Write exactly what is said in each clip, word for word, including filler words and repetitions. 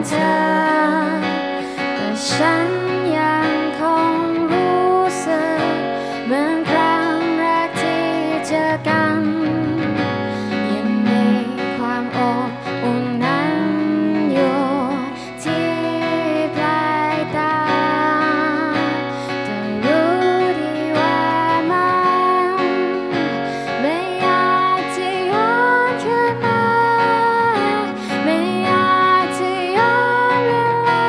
เธอแต่ฉันยังคงรู้สึกเหมือนครั้งแรกที่เจอกันยังมีความอบอุ่นนั้นอยู่ที่ปลายตาแต่รู้ดีว่ามันไม่อยากจะย้อนคืนมาไม่อยากจะย้อนเวลา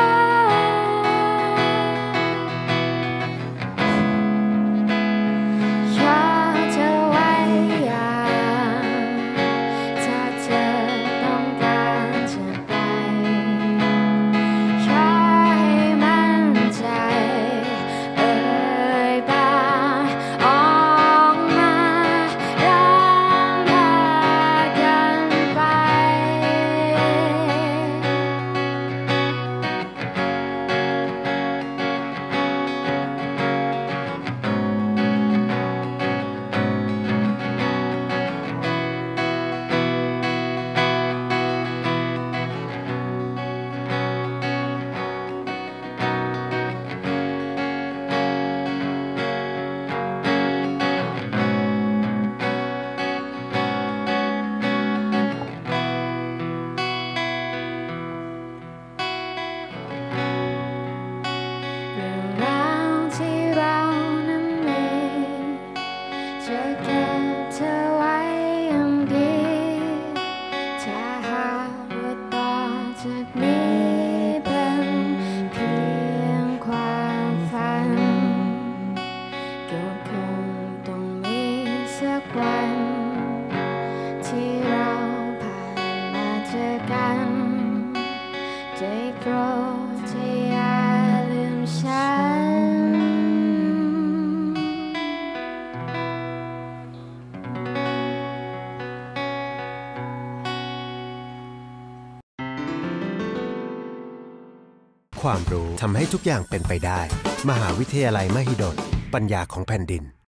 อยากจะไว้อย่างถ้าเธอต้องการจะไปอยากให้มั่นใจเอ่ยปากออกมาร่ำลากันไปเรื่องราวที่เรานั้นมีจะเก็บเธอไว้อย่างดีถ้าหากว่าต่อจากนี้เป็นเพียงความฝันก็คงต้องมีสักวันที่เราผ่านมาเจอกันได้โปรดที่อย่าลืมฉันความรู้ทำให้ทุกอย่างเป็นไปได้มหาวิทยาลัยมหิดลปัญญาของแผ่นดิน